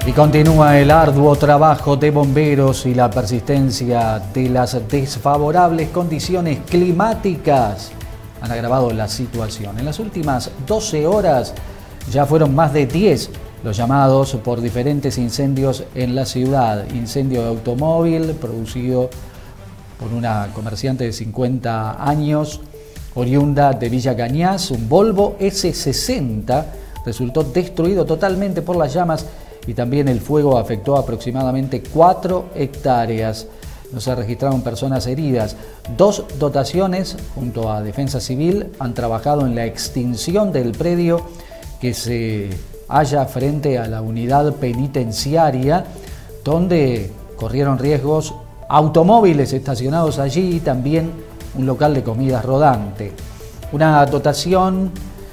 Y continúa el arduo trabajo de bomberos y la persistencia de las desfavorables condiciones climáticas han agravado la situación. En las últimas 12 horas ya fueron más de 10 los llamados por diferentes incendios en la ciudad. Incendio de automóvil producido por una comerciante de 50 años, oriunda de Villa Cañas. Un Volvo S60 resultó destruido totalmente por las llamas y también el fuego afectó aproximadamente 4 hectáreas. No se registraron personas heridas. 2 dotaciones, junto a Defensa Civil, han trabajado en la extinción del predio que se halla frente a la unidad penitenciaria, donde corrieron riesgos automóviles estacionados allí y también un local de comidas rodante. Una dotación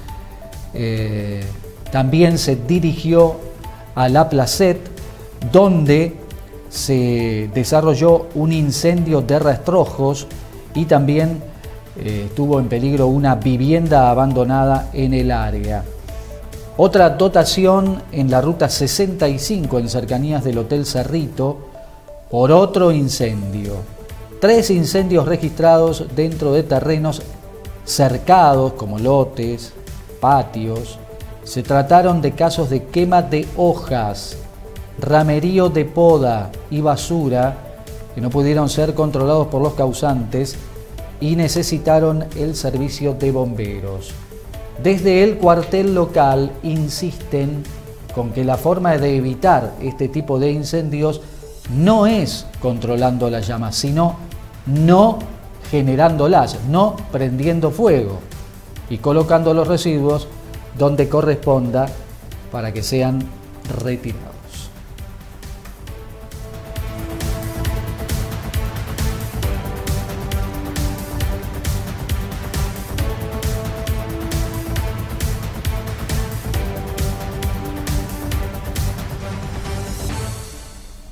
también se dirigió a La Placette, donde se desarrolló un incendio de rastrojos y también estuvo en peligro una vivienda abandonada en el área. Otra dotación en la ruta 65 en cercanías del Hotel Cerrito por otro incendio. 3 incendios registrados dentro de terrenos cercados como lotes, patios. Se trataron de casos de quema de hojas, ramerío de poda y basura que no pudieron ser controlados por los causantes y necesitaron el servicio de bomberos. Desde el cuartel local insisten con que la forma de evitar este tipo de incendios no es controlando las llamas, sino no generándolas, no prendiendo fuego y colocando los residuos donde corresponda para que sean retirados.